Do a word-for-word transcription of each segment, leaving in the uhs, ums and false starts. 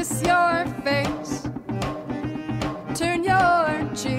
Kiss your face, turn your cheek,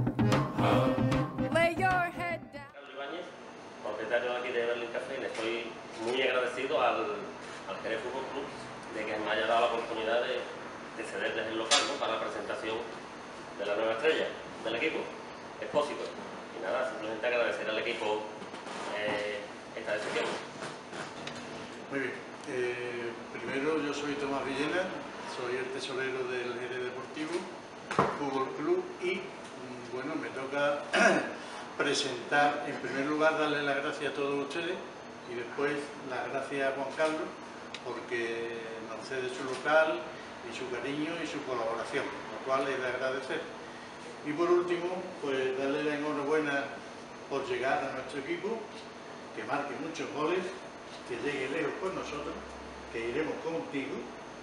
lay your head down. Carlos Ibáñez, propietario aquí de Berlín Café, y le estoy muy agradecido al, al Jerez Fútbol Club de que me haya dado la oportunidad de, de cederles el local, ¿no?, para la presentación de la nueva estrella del equipo, Expósito. Y nada, simplemente agradecer al equipo eh, esta decisión. Muy bien. Eh, primero, yo soy Tomás Villena, soy el tesorero del Jerez Deportivo Fútbol Club y, bueno, me toca presentar, en primer lugar, darle las gracias a todos ustedes y después las gracias a Juan Carlos porque nos cede su local y su cariño y su colaboración, lo cual es de agradecer. Y por último, pues darle la enhorabuena por llegar a nuestro equipo, que marque muchos goles, que llegue lejos con nosotros, que iremos contigo,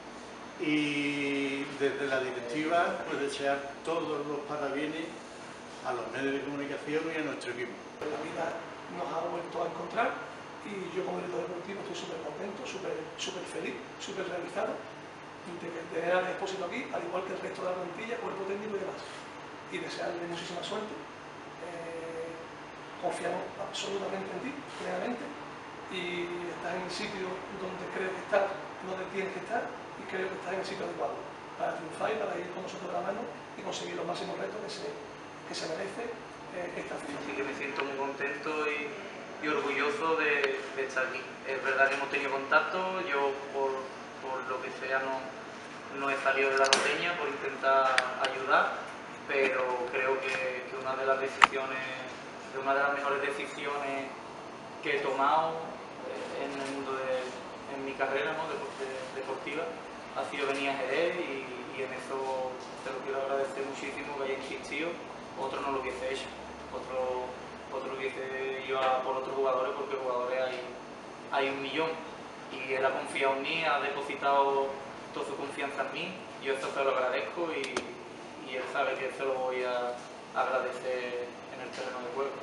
y desde la directiva pues desear todos los parabienes a los medios de comunicación y a nuestro equipo. La vida nos ha vuelto a encontrar y yo como director deportivo estoy súper contento, súper súper feliz, súper realizado de tener al Expósito aquí, al igual que el resto de la plantilla, cuerpo técnico y demás. Y desearle muchísima suerte. Eh, confiamos absolutamente en ti, plenamente, y estás en el sitio donde creo que estás, donde tienes que estar, y creo que estás en el sitio adecuado para triunfar y para ir con nosotros de la mano y conseguir los máximos retos que se, que se merece eh, esta final. Sí que me siento muy contento y, y orgulloso de, de estar aquí. Es verdad que hemos tenido contacto, yo por, por lo que sea no, no he salido de la norteña por intentar ayudar, pero creo que, que una de las decisiones, de una de las mejores decisiones que he tomado en el mundo de en mi carrera, ¿no?, de, de, deportiva ha sido venir a Jerez y, y en eso te lo quiero agradecer muchísimo que haya insistido. Otro no lo hubiese hecho, otro, otro hubiese ido a por otros jugadores porque jugadores hay, hay un millón y él ha confiado en mí, ha depositado toda su confianza en mí, yo esto se lo agradezco y, y él sabe que se lo voy a agradecer en el terreno de juego.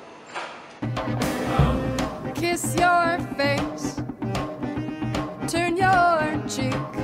Kiss your face, turn your cheek.